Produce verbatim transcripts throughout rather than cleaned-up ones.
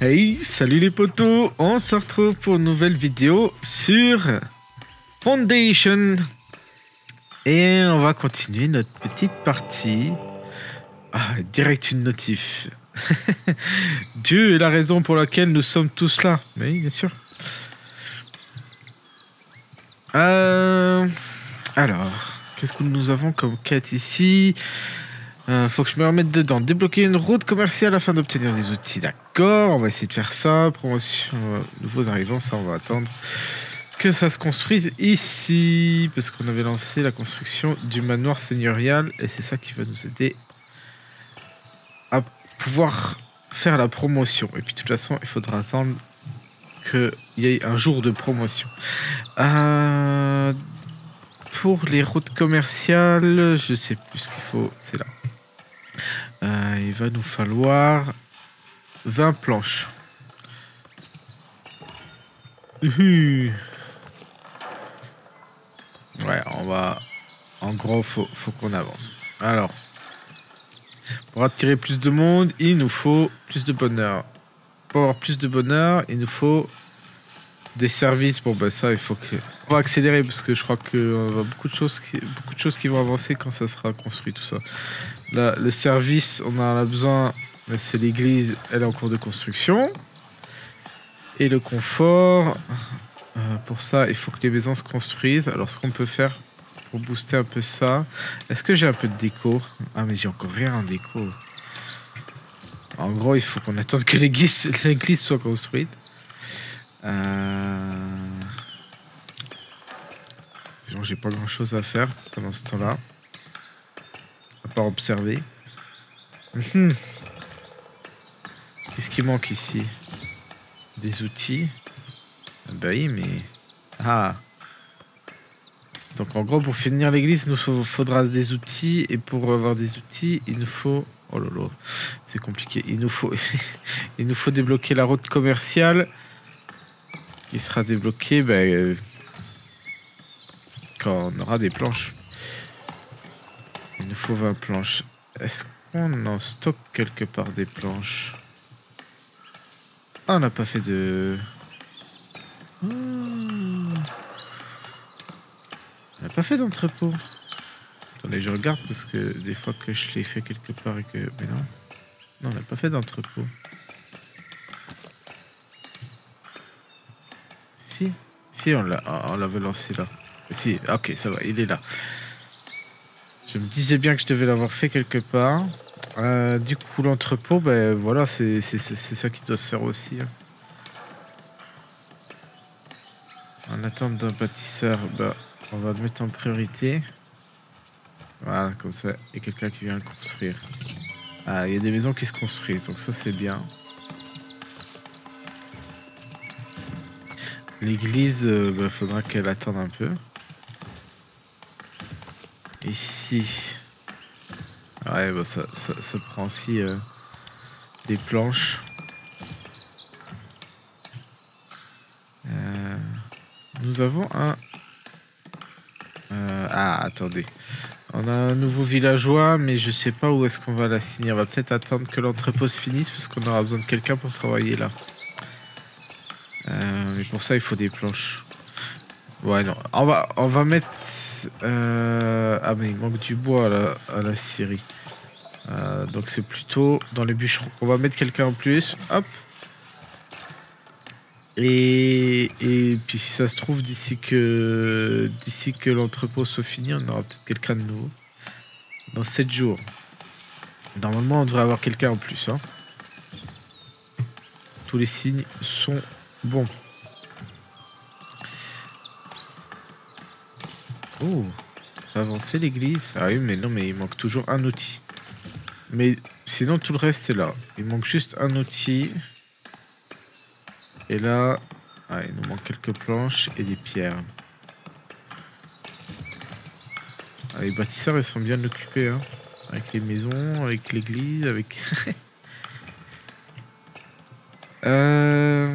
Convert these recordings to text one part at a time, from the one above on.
Hey, salut les potos, on se retrouve pour une nouvelle vidéo sur Foundation. Et on va continuer notre petite partie. Ah, direct une notif. Dieu est la raison pour laquelle nous sommes tous là. Oui, bien sûr. Euh... Alors, qu'est-ce que nous avons comme quête ici? Euh, faut que je me remette dedans. Débloquer une route commerciale afin d'obtenir des outils. D'accord, on va essayer de faire ça. Promotion, euh, nouveaux arrivants, ça on va attendre que ça se construise ici. Parce qu'on avait lancé la construction du manoir seigneurial. Et c'est ça qui va nous aider à pouvoir faire la promotion. Et puis de toute façon, il faudra attendre qu'il y ait un jour de promotion. Euh, pour les routes commerciales, je sais plus ce qu'il faut. C'est là. Euh, il va nous falloir vingt planches. Uhu. Ouais, on va... En gros, faut, faut qu'on avance. Alors, pour attirer plus de monde, il nous faut plus de bonheur. Pour avoir plus de bonheur, il nous faut des services. Bon, bah ça, il faut que... On va accélérer parce que je crois que euh, va beaucoup de choses qui... beaucoup de choses qui vont avancer quand ça sera construit, tout ça. Là, le service, on en a besoin. C'est l'église, elle est en cours de construction. Et le confort, euh, pour ça, il faut que les maisons se construisent. Alors, ce qu'on peut faire pour booster un peu ça, est-ce que j'ai un peu de déco? Ah, mais j'ai encore rien en déco. En gros, il faut qu'on attende que l'église soit construite. Euh... Sinon, j'ai pas grand chose à faire pendant ce temps-là. À part observer. Mmh. Qu'est-ce qui manque ici? Des outils. Ah bah oui, mais... Ah. Donc en gros, pour finir l'église, il nous faudra des outils. Et pour avoir des outils, il nous faut... Oh là là, c'est compliqué. Il nous faut... il nous faut débloquer la route commerciale. Qui sera débloquée bah, euh... quand on aura des planches. Il nous faut vingt planches. Est-ce qu'on en stocke quelque part des planches? Ah, on n'a pas fait de... Oh. On n'a pas fait d'entrepôt. Attendez, je regarde parce que des fois que je l'ai fait quelque part et que... Mais non. Non, on n'a pas fait d'entrepôt. Si. Si, on l'a, on l'avait lancé là. Si, ok, ça va, il est là. Je me disais bien que je devais l'avoir fait quelque part. Euh, du coup, l'entrepôt, ben voilà, c'est ça qui doit se faire aussi. Hein. En attente d'un bâtisseur, ben, on va le mettre en priorité. Voilà, comme ça, il y a quelqu'un qui vient le construire. Ah, il y a des maisons qui se construisent, donc ça c'est bien. L'église, euh, ben, faudra qu'elle attende un peu. Ici. Ouais, bah ça, ça, ça prend aussi euh, des planches. Euh, nous avons un... Euh, ah, attendez. On a un nouveau villageois, mais je sais pas où est-ce qu'on va la signer. On va peut-être attendre que l'entrepôt se finisse, parce qu'on aura besoin de quelqu'un pour travailler là. Euh, mais pour ça, il faut des planches. Ouais, non. On va, on va mettre... Euh... Ah, mais il manque du bois à la, à la scierie. Euh, donc c'est plutôt dans les bûcherons. On va mettre quelqu'un en plus. Hop. Et, et puis si ça se trouve, d'ici que d'ici que l'entrepôt soit fini, on aura peut-être quelqu'un de nouveau. Dans sept jours. Normalement, on devrait avoir quelqu'un en plus. Hein. Tous les signes sont bons. Oh, avancer l'église. Ah oui, mais non, mais il manque toujours un outil. Mais sinon, tout le reste est là. Il manque juste un outil. Et là, ah, il nous manque quelques planches et des pierres. Ah, les bâtisseurs, ils sont bien occupés. Hein. Avec les maisons, avec l'église, avec... euh...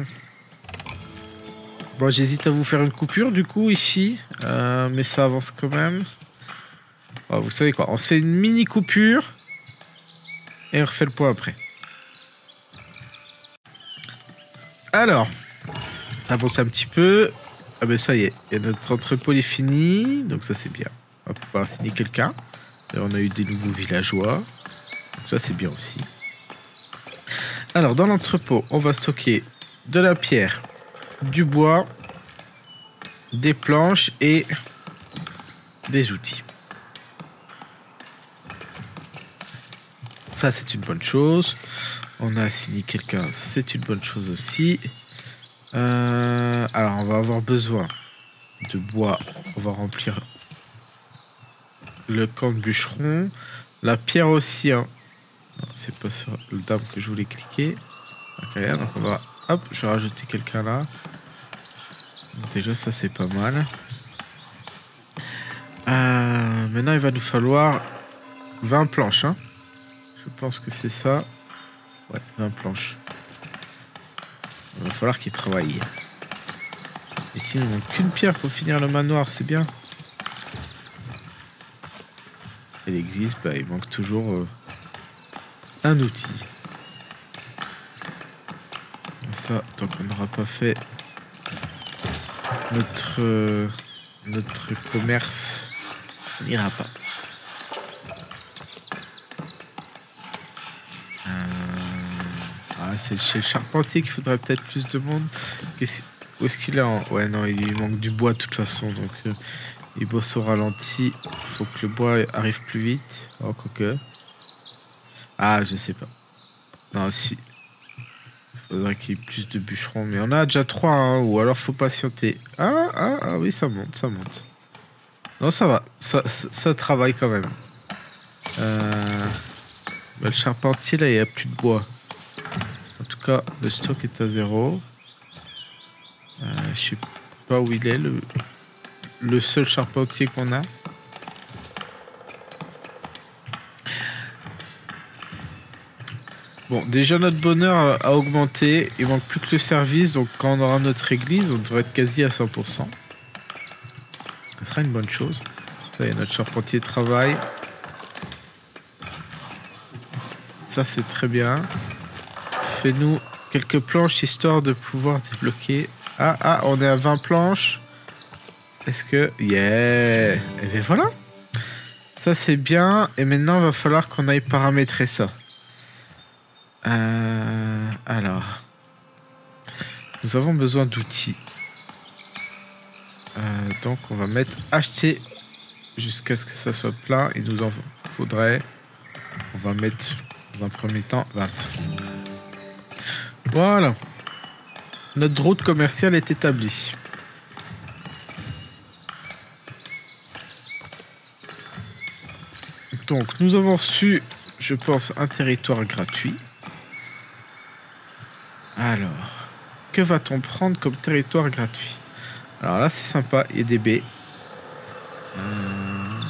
Bon, j'hésite à vous faire une coupure, du coup, ici. Euh, mais ça avance quand même. Oh, vous savez quoi, on se fait une mini coupure. Et on refait le point après. Alors, ça avance un petit peu. Ah ben ça y est, et notre entrepôt est fini, donc ça c'est bien. On va pouvoir signer quelqu'un. On a eu des nouveaux villageois, donc ça c'est bien aussi. Alors dans l'entrepôt, on va stocker de la pierre, du bois, des planches et des outils. Ça c'est une bonne chose. On a assigné quelqu'un, c'est une bonne chose aussi. Euh, alors on va avoir besoin de bois. On va remplir le camp de bûcheron. La pierre aussi. Hein. C'est pas sur le dame que je voulais cliquer. Okay, donc on va... Hop, je vais rajouter quelqu'un là. Donc déjà ça c'est pas mal. Euh, maintenant il va nous falloir vingt planches. Hein. Je pense que c'est ça. Ouais, vingt planches. Il va falloir qu'il travaille. Ici il ne manque qu'une pierre pour finir le manoir, c'est bien. Et l'église, bah, il manque toujours euh, un outil. Et ça, tant qu'on n'aura pas fait notre, euh, notre commerce, on n'ira pas. Euh... Ah, c'est chez le charpentier qu'il faudrait peut-être plus de monde. Où est-ce qu'il est en... Ouais, non, il manque du bois de toute façon, donc... Euh... Il bosse au ralenti, faut que le bois arrive plus vite. Oh, quoique. Ah, je sais pas. Non, si. Il faudrait qu'il y ait plus de bûcherons. Mais on a déjà trois, hein, ou alors faut patienter. Ah, ah, ah oui, ça monte, ça monte. Non, ça va. Ça, ça, ça travaille quand même. Euh... Bah, le charpentier, là, il n'y a plus de bois. En tout cas, le stock est à zéro. Euh, je sais pas où il est, le... le seul charpentier qu'on a. Bon, déjà notre bonheur a, a augmenté. Il manque plus que le service. Donc quand on aura notre église, on devrait être quasi à cent pour cent. Ce sera une bonne chose. Ça y est, notre charpentier travaille. Ça c'est très bien. Fais-nous quelques planches histoire de pouvoir débloquer. Ah, ah, on est à vingt planches. Est-ce que... Yeah. Et bien voilà. Ça c'est bien. Et maintenant il va falloir qu'on aille paramétrer ça. Euh, alors, nous avons besoin d'outils. Euh, donc on va mettre acheter jusqu'à ce que ça soit plein. Il nous en faudrait. On va mettre dans un premier temps vingt. Voilà. Notre route commerciale est établie. Donc nous avons reçu, je pense, un territoire gratuit. Alors, que va-t-on prendre comme territoire gratuit? Alors là, c'est sympa, il y a des baies. Euh,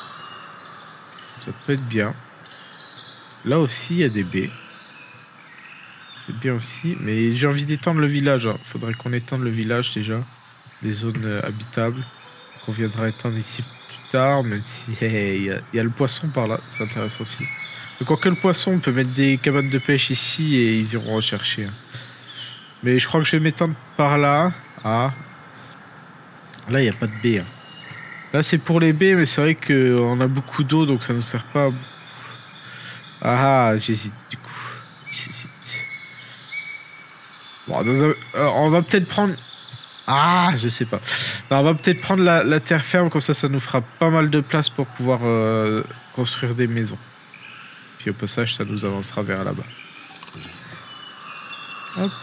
ça peut être bien. Là aussi, il y a des baies. C'est bien aussi, mais j'ai envie d'étendre le village. Il faudrait qu'on étende le village déjà. Les zones euh, habitables. Qu'on viendra étendre ici plus tard, même si hey, il, y a, il y a le poisson par là, c'est intéressant aussi. Donc, quoi que le poisson, on peut mettre des cabanes de pêche ici et ils iront rechercher. Mais je crois que je vais m'étendre par là. Ah. Là, il n'y a pas de baie. Hein. Là, c'est pour les baies, mais c'est vrai qu'on a beaucoup d'eau, donc ça ne nous sert pas. Ah, j'hésite du coup. J'hésite. Bon, dans un... Alors, on va peut-être prendre... Ah, je sais pas. Non, on va peut-être prendre la, la terre ferme, comme ça, ça nous fera pas mal de place pour pouvoir euh, construire des maisons. Puis au passage, ça nous avancera vers là-bas. Hop.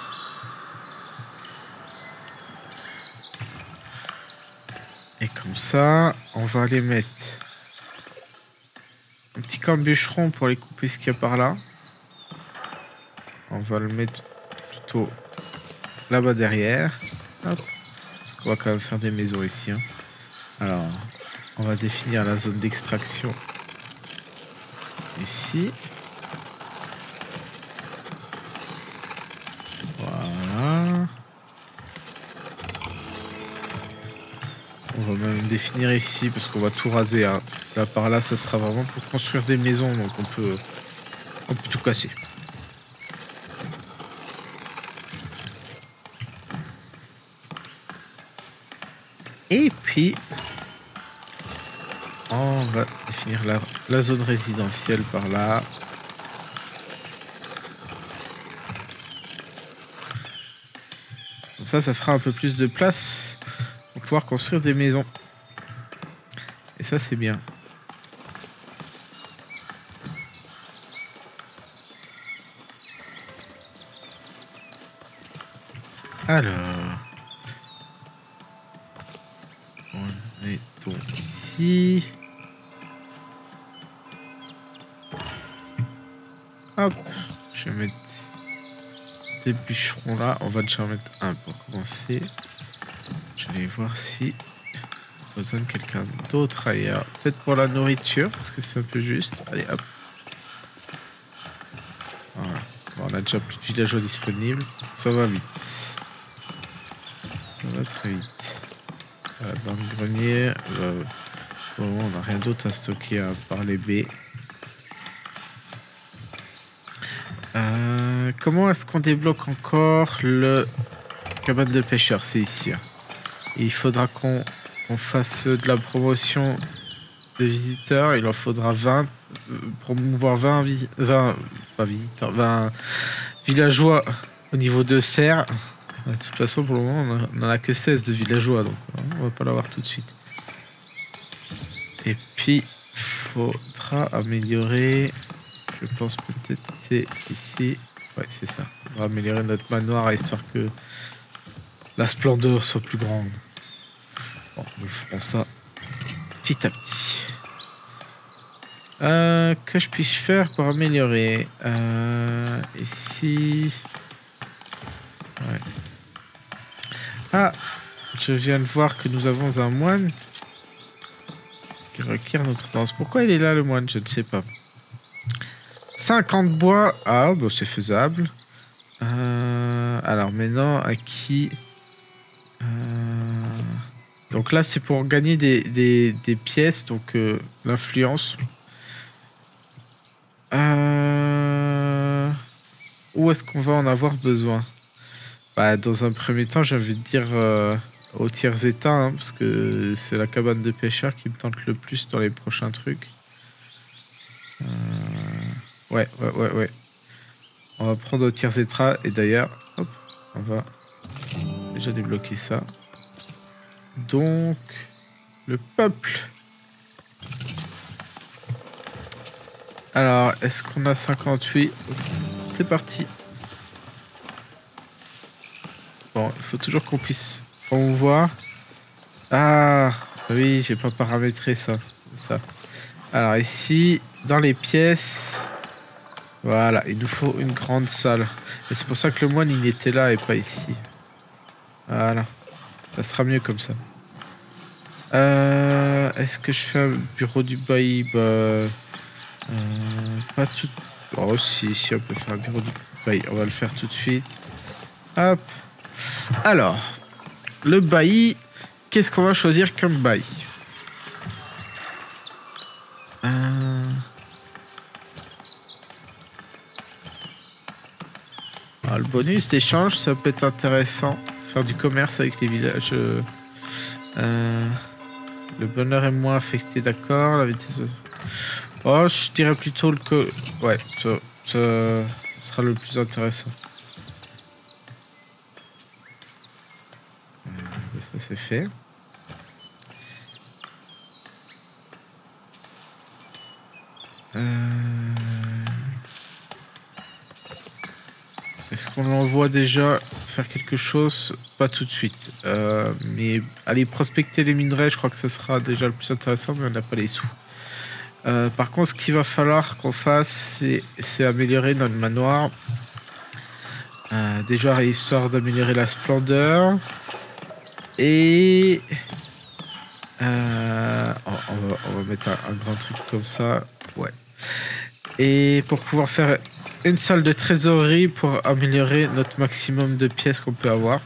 Et comme ça, on va aller mettre un petit camp de bûcheron pour aller couper ce qu'il y a par là. On va le mettre plutôt là-bas derrière. Hop. On va quand même faire des maisons ici. Hein. Alors, on va définir la zone d'extraction ici. Voilà. On va même définir ici parce qu'on va tout raser. Hein. Là par là, ça sera vraiment pour construire des maisons, donc on peut, on peut tout casser. Et puis, on va définir la, la zone résidentielle par là. Comme ça, ça fera un peu plus de place pour pouvoir construire des maisons. Et ça, c'est bien. Alors, on est donc ici. Hop, je vais mettre des bûcherons là. On va déjà en mettre un pour commencer. Je vais voir si on a besoin de quelqu'un d'autre ailleurs. Peut-être pour la nourriture, parce que c'est un peu juste. Allez, hop. Voilà. Bon, on a déjà plus de villageois disponibles. Ça va vite. Ça va très vite. Voilà, dans le grenier, euh, bon, on n'a rien d'autre à stocker à part les baies. Euh, comment est-ce qu'on débloque encore le cabane de pêcheurs? C'est ici. Hein. Et il faudra qu'on qu'on fasse de la promotion de visiteurs. Il en faudra vingt. Euh, promouvoir vingt, visi vingt, pas visiteurs, vingt villageois au niveau de serre. De toute façon, pour le moment, on n'en a que seize de villageois, donc on va pas l'avoir tout de suite. Et puis, faudra améliorer, je pense peut-être c'est ici. Ouais, c'est ça. On va améliorer notre manoir histoire que la splendeur soit plus grande. Bon, nous ferons ça petit à petit. Euh, que je puisse faire pour améliorer euh, ici. Ouais. Ah, je viens de voir que nous avons un moine qui requiert notre danse. Pourquoi il est là, le moine? Je ne sais pas. cinquante bois. Ah, bon, c'est faisable. Euh, alors maintenant, à qui euh, donc là, c'est pour gagner des, des, des pièces, donc euh, l'influence. Euh, où est-ce qu'on va en avoir besoin? Bah, dans un premier temps, j'ai envie de dire euh, au tiers état, hein, parce que c'est la cabane de pêcheurs qui me tente le plus dans les prochains trucs. Euh, ouais, ouais, ouais, ouais. On va prendre au tiers état, et d'ailleurs, hop, on va déjà débloquer ça. Donc, le peuple. Alors, est-ce qu'on a cinquante-huit? C'est parti. Bon, il faut toujours qu'on puisse promouvoir. Ah, oui, j'ai pas paramétré ça. ça. Alors ici, dans les pièces, voilà, il nous faut une grande salle. Et c'est pour ça que le moine, il était là et pas ici. Voilà, ça sera mieux comme ça. Euh, Est-ce que je fais un bureau du bailli? Bah, euh, pas tout. Oh, si, si, on peut faire un bureau du bailli. On va le faire tout de suite. Hop. Alors, le bailli, qu'est-ce qu'on va choisir comme bail? euh... Alors, le bonus d'échange, ça peut être intéressant. Faire du commerce avec les villages. Euh... Le bonheur est moins affecté, d'accord. La vitesse. Oh, je dirais plutôt le co. Ouais, ça, ça sera le plus intéressant. Ça c'est fait. Euh... Est-ce qu'on l'envoie déjà faire quelque chose? Pas tout de suite. Euh, mais aller prospecter les minerais, je crois que ça sera déjà le plus intéressant, mais on n'a pas les sous. Euh, par contre, ce qu'il va falloir qu'on fasse, c'est améliorer notre manoir. Euh, déjà, histoire d'améliorer la splendeur. Et... Euh, on, on, va, on va mettre un, un grand truc comme ça. Ouais. Et pour pouvoir faire une salle de trésorerie pour améliorer notre maximum de pièces qu'on peut avoir.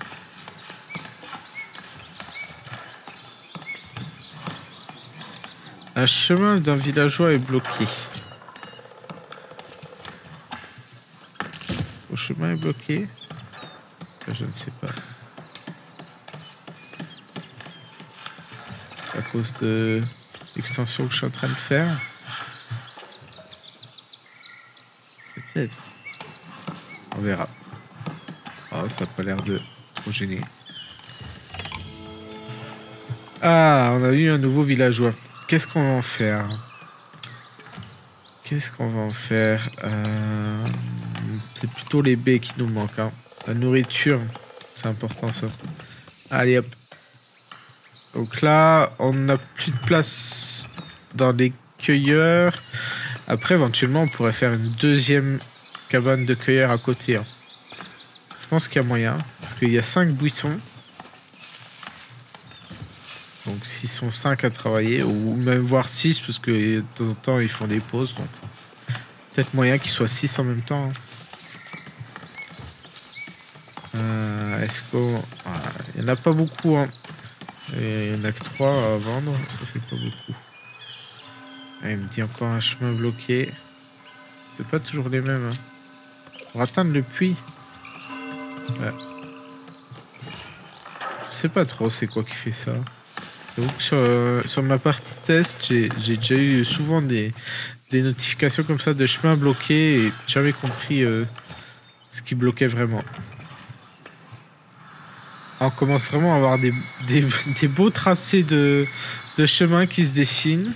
Un chemin d'un villageois est bloqué. Le chemin est bloqué? Je ne sais pas. cause de l'extension que je suis en train de faire. Peut-être. On verra. Oh, ça n'a pas l'air de trop gêner. Ah, on a eu un nouveau villageois. Qu'est-ce qu'on va en faire? Qu'est-ce qu'on va en faire euh... C'est plutôt les baies qui nous manquent. Hein. La nourriture, c'est important ça. Allez hop. Donc là, on n'a plus de place dans les cueilleurs. Après, éventuellement, on pourrait faire une deuxième cabane de cueilleurs à côté. Hein. Je pense qu'il y a moyen. Parce qu'il y a cinq buissons. Donc s'ils sont cinq à travailler, ou même voire six, parce que de temps en temps, ils font des pauses. Donc peut-être moyen qu'ils soient six en même temps. Hein. Euh, Est-ce qu'on... Ah, il n'y en a pas beaucoup. Hein. Et il n'y en a que trois à vendre. Ça fait pas beaucoup. Ah, il me dit encore un chemin bloqué. C'est pas toujours les mêmes. Hein. Pour atteindre le puits. Ouais. Je sais pas trop c'est quoi qui fait ça. Donc sur, euh, sur ma partie test, j'ai déjà eu souvent des, des notifications comme ça de chemin bloqué et j'avais compris euh, ce qui bloquait vraiment. On commence vraiment à avoir des, des, des beaux tracés de, de chemin qui se dessinent.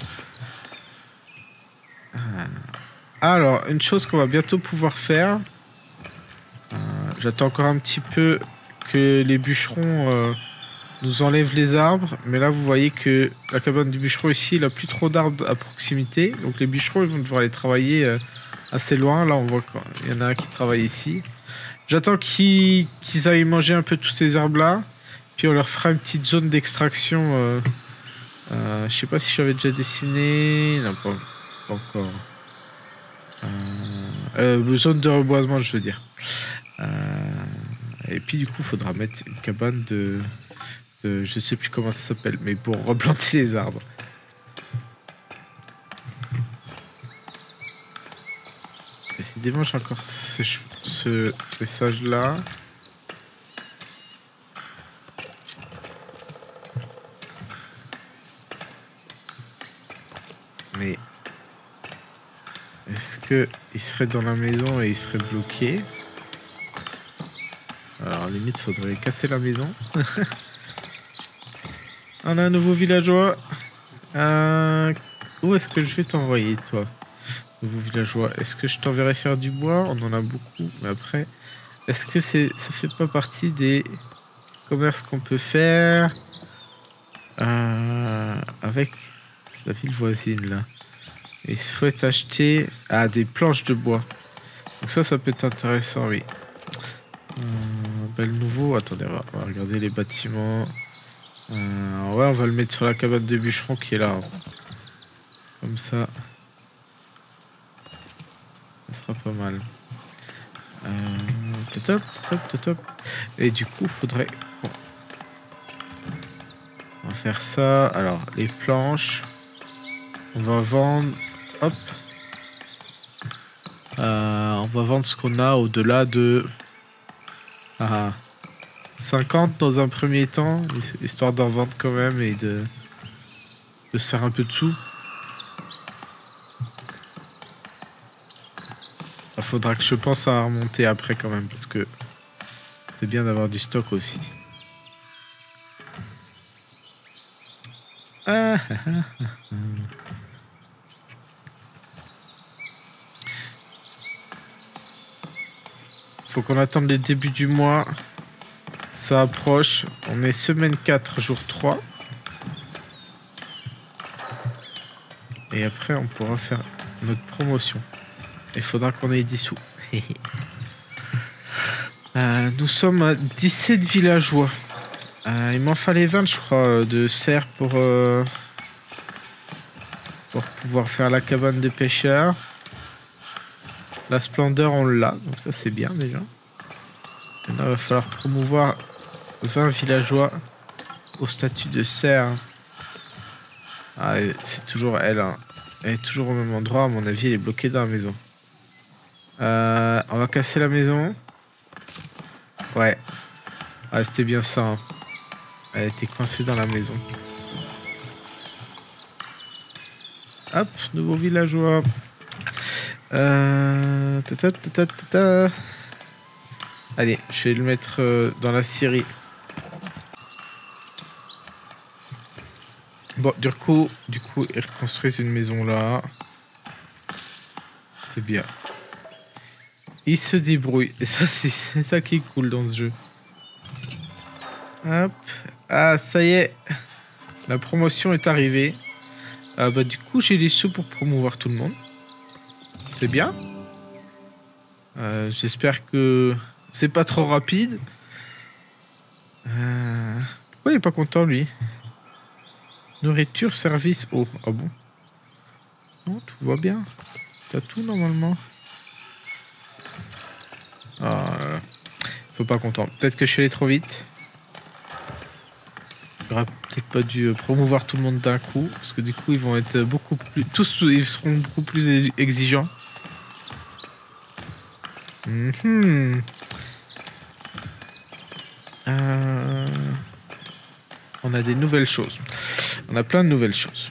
Alors, une chose qu'on va bientôt pouvoir faire. Euh, J'attends encore un petit peu que les bûcherons euh, nous enlèvent les arbres. Mais là, vous voyez que la cabane du bûcheron ici, il n'a plus trop d'arbres à proximité. Donc les bûcherons, ils vont devoir aller travailler euh, assez loin. Là, on voit qu'il y en a un qui travaille ici. J'attends qu'ils qu'ils aillent manger un peu tous ces arbres-là. Puis on leur fera une petite zone d'extraction. Euh, euh, je sais pas si j'avais déjà dessiné. Non, pas, pas encore. Euh, euh, zone de reboisement, je veux dire. Euh, et puis du coup, il faudra mettre une cabane de, de... Je sais plus comment ça s'appelle, mais pour replanter les arbres. Décidément, j'ai encore ce, ce message-là. Mais est-ce que il serait dans la maison et il serait bloqué? Alors limite faudrait casser la maison. On a un nouveau villageois. Euh... Où est-ce que je vais t'envoyer toi? Nouveau villageois. Est-ce que je t'enverrai faire du bois? On en a beaucoup, mais après, est-ce que c'est ça fait pas partie des commerces qu'on peut faire euh... avec la ville voisine là? Il faut acheter ah, des planches de bois. Donc ça, ça peut être intéressant, oui. Euh, ben, le nouveau, attendez, on va, on va regarder les bâtiments. Euh, ouais, on va le mettre sur la cabane de bûcheron qui est là. Comme ça. Ça sera pas mal. Euh, top, top, top, top. Et du coup, faudrait... Bon. On va faire ça. Alors, les planches. On va vendre... Hop. Euh, on va vendre ce qu'on a au-delà de... Ah, cinquante dans un premier temps, histoire d'en vendre quand même et de, de se faire un peu de sous. Il faudra que je pense à remonter après quand même, parce que c'est bien d'avoir du stock aussi. Ah, ah, ah, ah. Faut qu'on attende le début du mois. Ça approche. On est semaine quatre, jour trois. Et après, on pourra faire notre promotion. Il faudra qu'on ait des sous. euh, nous sommes à dix-sept villageois. Euh, il m'en fallait vingt, je crois, de serres pour, euh, pour pouvoir faire la cabane de pêcheurs. La splendeur, on l'a, donc ça c'est bien déjà. Maintenant, il va falloir promouvoir vingt villageois au statut de serre. Ah, c'est toujours elle. Hein. Elle est toujours au même endroit. À mon avis, elle est bloquée dans la maison. Euh, on va casser la maison. Ouais. Ah, c'était bien ça. Hein. Elle était coincée dans la maison. Hop, nouveau villageois. Euh... ta, ta, ta, ta, ta. Allez, je vais le mettre euh, dans la scierie. Bon, du coup, du coup, ils reconstruisent une maison là. C'est bien. Ils se débrouillent. Et ça, c'est ça qui est cool dans ce jeu. Hop. Ah, ça y est. La promotion est arrivée. Ah bah du coup, j'ai des sous pour promouvoir tout le monde. C'est bien. Euh, J'espère que c'est pas trop rapide. Euh... Pourquoi il est pas content, lui? Nourriture, service, eau. Ah bon? Non, tout va bien. T'as tout, normalement. Ah, faut pas content. Peut-être que je suis allé trop vite. J'aurais peut-être pas dû promouvoir tout le monde d'un coup, parce que du coup ils vont être beaucoup plus, tous ils seront beaucoup plus exigeants. Mmh. Euh... On a des nouvelles choses. On a plein de nouvelles choses.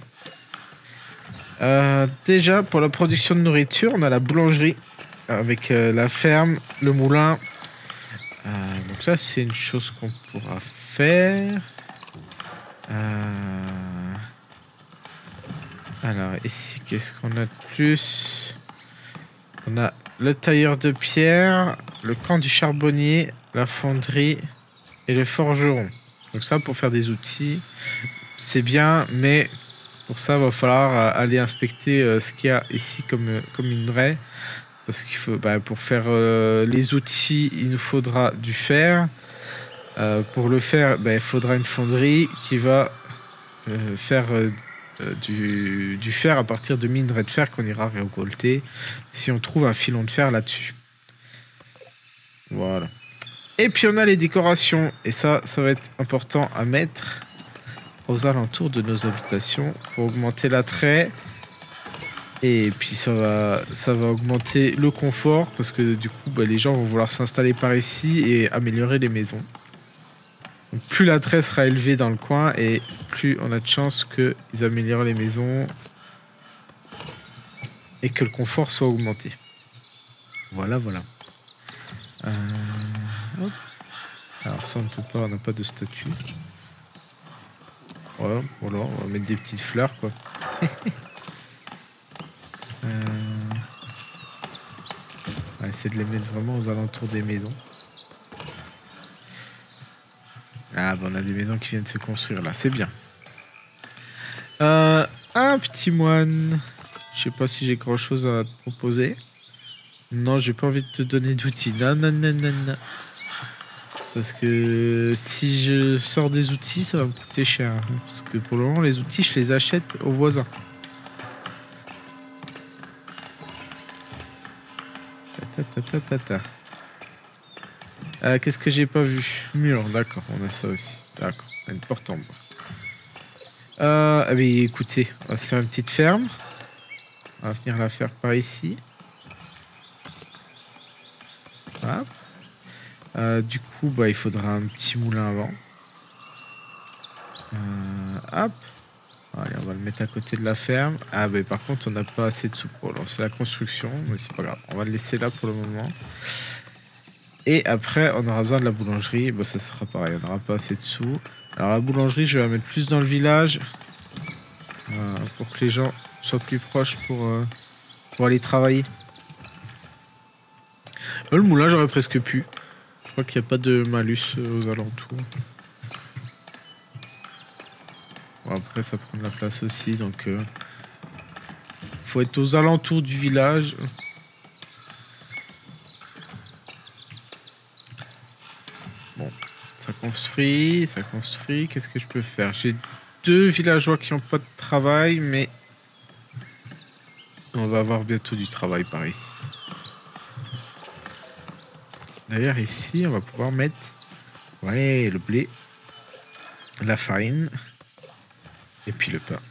Euh, déjà pour la production de nourriture, on a la boulangerie avec euh, la ferme, le moulin. Euh, donc ça c'est une chose qu'on pourra faire. Euh... Alors ici qu'est-ce qu'on a de plus? On a le tailleur de pierre, le camp du charbonnier, la fonderie et le forgeron. Donc ça pour faire des outils c'est bien, mais pour ça il va falloir aller inspecter euh, ce qu'il y a ici comme, comme minerai, parce qu'il faut bah, pour faire euh, les outils il nous faudra du fer. Euh, pour le faire, bah, il faudra une fonderie qui va euh, faire euh, du, du fer à partir de minerais de fer qu'on ira récolter si on trouve un filon de fer là-dessus. Voilà. Et puis on a les décorations, et ça, ça va être important à mettre aux alentours de nos habitations pour augmenter l'attrait. Et puis ça va, ça va augmenter le confort, parce que du coup, bah, les gens vont vouloir s'installer par ici et améliorer les maisons. Donc, plus l'attrait sera élevé dans le coin et plus on a de chances qu'ils améliorent les maisons et que le confort soit augmenté. Voilà, voilà. Euh... Hop. Alors ça on ne peut pas, on n'a pas de statue. Voilà, voilà, on va mettre des petites fleurs quoi. euh... On va essayer de les mettre vraiment aux alentours des maisons. Ah bah on a des maisons qui viennent se construire là, c'est bien. Euh, un petit moine. Je sais pas si j'ai grand chose à te proposer. Non, j'ai pas envie de te donner d'outils. Non, non, non, non, non. Parce que si je sors des outils, ça va me coûter cher. Parce que pour le moment, les outils, je les achète aux voisins. Ta, ta, ta, ta, ta. Euh, Qu'est-ce que j'ai pas vu? Mur, d'accord, on a ça aussi. D'accord, une porte en bois. Euh, ah mais écoutez, on va se faire une petite ferme. On va venir la faire par ici. Voilà. Euh, du coup, bah, il faudra un petit moulin avant. Euh, hop. Allez, on va le mettre à côté de la ferme. Ah, bah, par contre, on n'a pas assez de sous pour lancer la construction, mais c'est pas grave. On va le laisser là pour le moment. Et après, on aura besoin de la boulangerie. Bah, ça sera pareil, on n'aura pas assez de sous. Alors, la boulangerie, je vais la mettre plus dans le village euh, pour que les gens soient plus proches pour, euh, pour aller travailler. Euh, le moulin, j'aurais presque pu. Je crois qu'il n'y a pas de malus euh, aux alentours. Bon, après, ça prend de la place aussi, donc euh, faut être aux alentours du village. Bon, ça construit, ça construit. Qu'est-ce que je peux faire? J'ai deux villageois qui n'ont pas de travail, mais on va avoir bientôt du travail par ici. D'ailleurs, ici, on va pouvoir mettre ouais, le blé, la farine et puis le pain.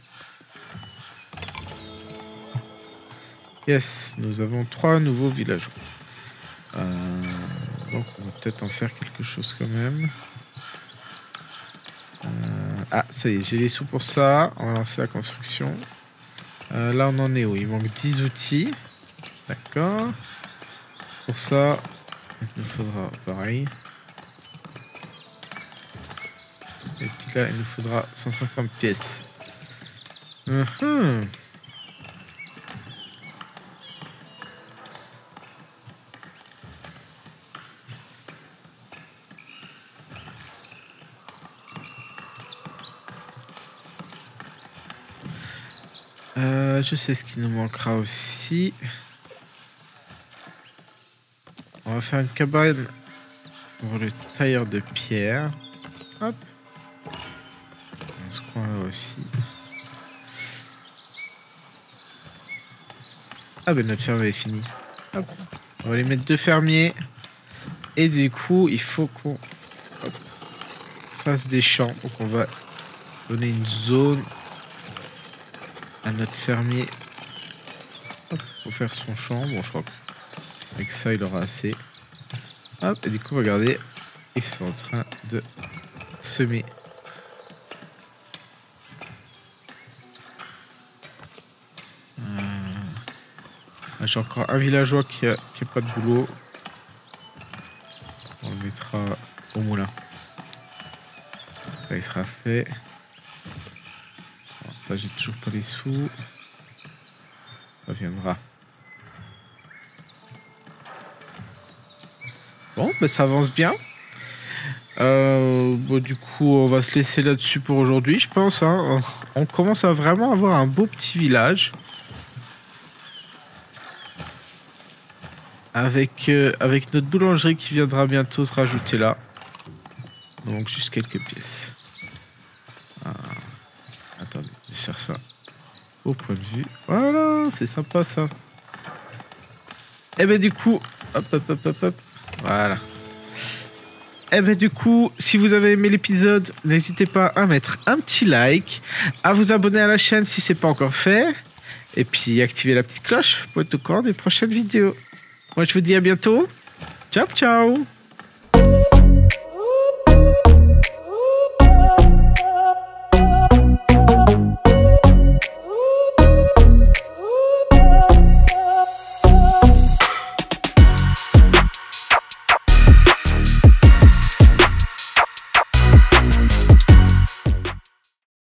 Yes, nous avons trois nouveaux villageois. Euh, donc, on va peut-être en faire quelque chose quand même. Euh, ah, ça y est, j'ai les sous pour ça. On va lancer la construction. Euh, là, on en est où? Il manque dix outils. D'accord. Pour ça, il nous faudra pareil. Et puis là, il nous faudra cent cinquante pièces. Uh-huh. Euh, je sais ce qui nous manquera aussi. On va faire une cabane pour le tailleur de pierre. Hop. Dans ce coin-là aussi. Ah ben notre ferme est finie. Hop. On va les mettre deux fermiers. Et du coup, il faut qu'on fasse des champs. Donc on va donner une zone à notre fermier. Hop, pour faire son champ. Bon, je crois qu'avec ça, il aura assez. Hop, et du coup, regardez, ils sont en train de semer. Euh... J'ai encore un villageois qui a, qui a pas de boulot. On le mettra au moulin. Ça, il sera fait. Alors, ça, j'ai toujours pas les sous. Ça viendra. Bon, bah, ça avance bien. Euh, bon, du coup, on va se laisser là-dessus pour aujourd'hui, je pense. Hein. On commence à vraiment avoir un beau petit village. Avec, euh, avec notre boulangerie qui viendra bientôt se rajouter là. Donc, juste quelques pièces. Ah. Attendez, je vais faire ça au point de vue. Voilà, c'est sympa ça. Et ben du coup, hop, hop, hop, hop, hop. Voilà. Et ben du coup, si vous avez aimé l'épisode, n'hésitez pas à mettre un petit like, à vous abonner à la chaîne si c'est pas encore fait, et puis activer la petite cloche pour être au courant des prochaines vidéos. Moi, je vous dis à bientôt. Ciao, ciao.